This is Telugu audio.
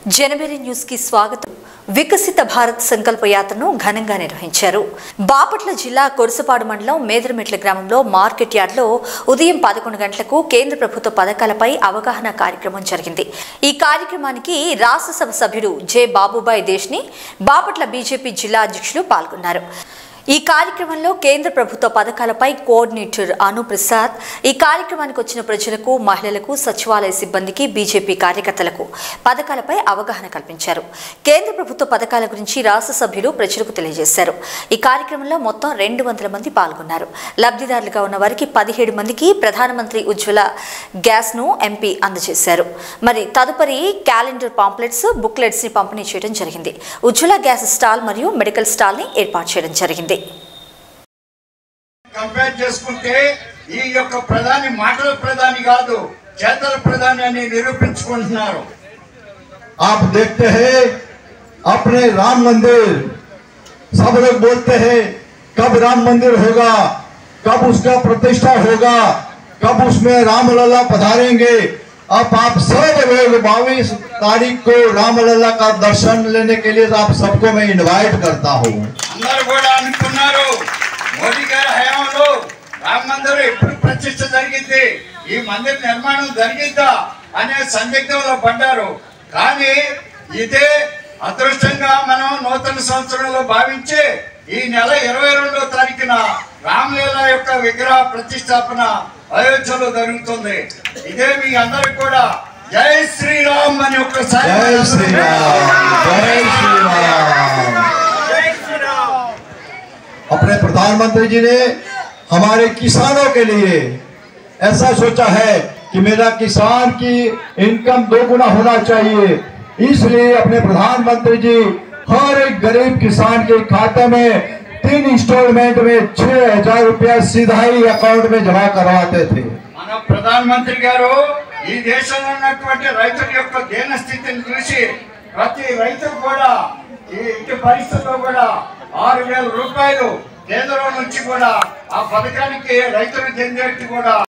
జనవరి న్యూస్ కి స్వాగతం. వికసిత భారత్ సంకల్ప యాత్రను ఘనంగా నిర్వహించారు. బాపట్ల జిల్లా కొరసపాడు మండలం మేదరమెట్ల గ్రామంలో మార్కెట్ యార్డ్లో ఉదయం 11 గంటలకు కేంద్ర ప్రభుత్వ పథకాలపై అవగాహన కార్యక్రమం జరిగింది. ఈ కార్యక్రమానికి రాష్ట్రసభ సభ్యుడు జె బాబుబాయ్ దేశ్ని, బాపట్ల బీజేపీ జిల్లా అధ్యక్షులు పాల్గొన్నారు. ఈ కార్యక్రమంలో కేంద్ర ప్రభుత్వ పథకాలపై కోఆర్డినేటర్ అనుప్రసాద్, ఈ కార్యక్రమానికి వచ్చిన ప్రజలకు, మహిళలకు, సచివాలయ సిబ్బందికి, బీజేపీ కార్యకర్తలకు పథకాలపై అవగాహన కల్పించారు. కేంద్ర ప్రభుత్వ పథకాల గురించి రాష్ట్ర సభ్యులు ప్రజలకు తెలియజేశారు. ఈ కార్యక్రమంలో మొత్తం 200 మంది పాల్గొన్నారు. లబ్ధిదారులుగా ఉన్న వారికి 17 మందికి ప్రధానమంత్రి ఉజ్వల గ్యాస్ ను ఎంపీ అందజేశారు. మరి తదుపరి క్యాలెండర్ పాంప్లెట్స్, బుక్లెట్స్ ని పంపిణీ చేయడం జరిగింది. ఉజ్వల గ్యాస్ స్టాల్ మరియు మెడికల్ స్టాల్ ని ఏర్పాటు చేయడం జరిగింది. కంపేర్ చేసుకుంటే ఈ యొక్క ప్రధాని మాటల ప్రధాని కాదు, చేతల ప్రధాని అని నిరూపించుకుంటున్నారు. आप देखते हैं अपने राम मंदिर, सब लोग बोलते हैं कब राम मंदिर होगा, कब उसका प्रतिष्ठा होगा, कब उसमें रामलला पधारेंगे. अब आप सब लोग 22 तारीख को रामलला का दर्शन लेने के लिए आप सबको मैं इनवाइट करता हूँ. అందరూ కూడా అనుకున్నారు మోడీ గారి హయాంలో రామ మందిరం ఎప్పుడు ప్రతిష్ఠ జరిగింది, ఈ మందిర నిర్మాణం జరిగిద్దా అనే సందిగ్ధంలో పడ్డారు. కానీ ఇదే అదృష్టంగా మనం నూతన సంవత్సరంలో భావించి ఈ నెల 22వ తారీఖున రామలీల యొక్క విగ్రహ ప్రతిష్టాపన అయోధ్యలో జరుగుతుంది. ఇదే మీ అందరికి కూడా జై శ్రీరామ్ అని ఒక్కసారి जय श्री राम, जय श्री राम. अपने प्रधानमंत्री जी ने हमारे किसानों के लिए ऐसा सोचा है कि मेरा किसान की इनकम 2 गुना होना चाहिए. इसलिए अपने प्रधानमंत्री जी हर एक गरीब किसान के खाते में 3 इंस्टॉलमेंट में 6,000 रुपया सीधा ही अकाउंट में जमा करवाते थे. మన ప్రధానమంత్రి గారు ఈ దేశంలో ఉన్నటువంటి రైతుల యొక్క దీన స్థితిని చూసి ప్రతి రైతు కూడా ఈ ఇంటి పరిస్థితుల్లో కూడా 6,000 రూపాయలు కేంద్రం నుంచి కూడా ఆ పథకానికి రైతులకు చెందేట్టు కూడా